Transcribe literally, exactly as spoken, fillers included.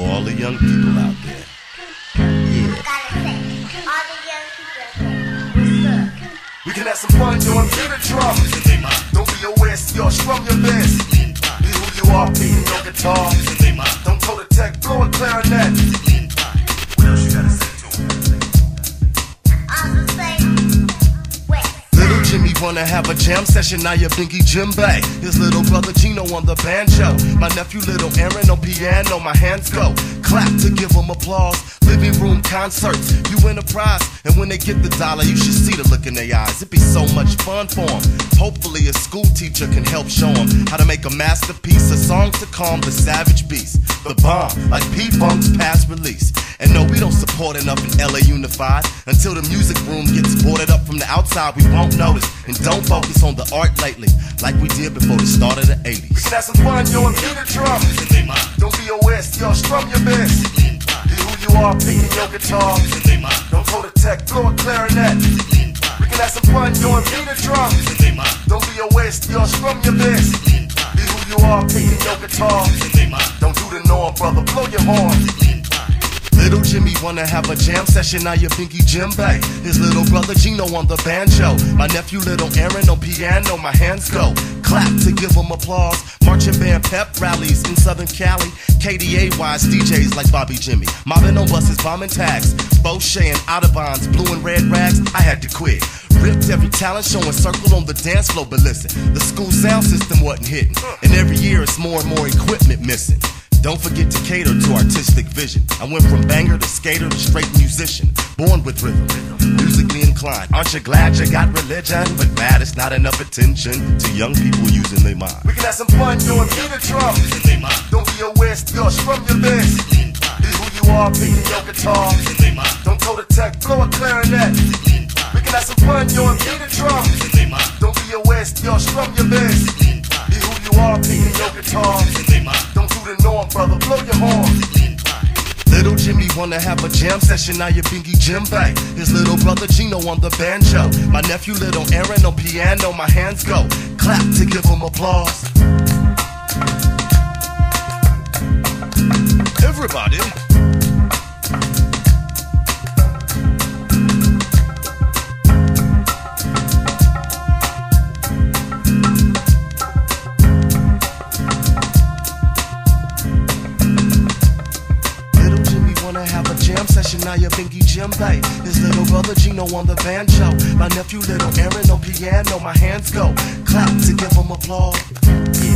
For all the young people out there. Yeah. All the young people out there. What's up? We can have some fun, yo, and beat the drum. Don't be a waste, yo, strum your best. Be who you are, beating your guitar. Don't toe the tech, blow a clarinet. What else you gotta say to him? I'm the same way. Little Jimmy wanna have a jam session, now your binky Jimbe. His little brother Gino on the banjo. My nephew little Aaron on piano, my hands go. Clap to give him applause. Living room concerts, you win a prize. And when they get the dollar, you should see the look in their eyes. It'd be so much fun for them. Hopefully a school teacher can help show them how to make a masterpiece, a song to calm the savage beast. The bomb, like P-Funk's past release. And no, we don't support enough in L A Unified. Until the music room gets boarded up from the outside, we won't notice. And don't focus on the art lately, like we did before the start of the eighties. We can have some fun, yo, and beat the drum. Don't be a waste, yo, strum your best. Be who you are, beating your guitar. Don't toe the tech, blow a clarinet. We can have some fun, yo, and beat the drum. Don't be a waste, yo, strum your best. Be who you are, beating your guitar. Don't do the norm, brother, blow your horn. Little Jimmy wanna have a jam session, now your binky Jimbe. His little brother Gino on the banjo. My nephew little Aaron on piano, my hands go. Clap to give him applause. Marching band pep rallies in Southern Cali. K D A-wise D Js like Bobby Jimmy. Mobbing on buses, bombing tags. Bochet and Audubon's blue and red rags. I had to quit. Ripped every talent show and circled on the dance floor. But listen, the school sound system wasn't hitting. And every year it's more and more equipment missing. Don't forget to cater to artistic vision. I went from banger to skater to straight musician. Born with rhythm, musically inclined. Aren't you glad you got religion? But mad it's not enough attention to young people using their mind. We can have some fun, yo, and beat the drum. Don't be a waste, yo, strum your best. Be who you are, beating your guitar. Don't toe the tech, blow a clarinet. We can have some fun, yo, and beat the drum. Don't be a waste, yo, strum your best. Be who you are, beating your guitar. Don't do the norm, brother, blow your horn. Little Jimmy wanna have a jam session, now your binky Jimbe. His little brother Gino on the banjo. My nephew little Aaron on piano, my hands go. Clap to give him applause. Everybody. Jam session, now your binky Jimbe. His little brother Gino on the banjo. My nephew little Aaron on piano, my hands go. Clap to give him applause. Yeah.